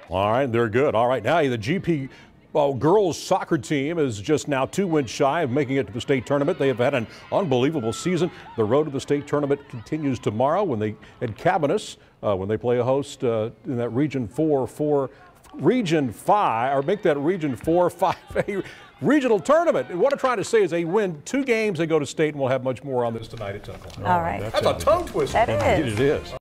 All right, they're good. All right, now the GP girls soccer team is just now 2 wins shy of making it to the state tournament. They have had an unbelievable season. The road to the state tournament continues tomorrow when they at Cabanis when they play a host in that Region 4, Region 5, or make that Region 4, 5A regional tournament. And what I'm trying to say is they win 2 games, they go to state, and we'll have much more on this tonight at 10 o'clock. All right. That's a tongue twister. That is. It is.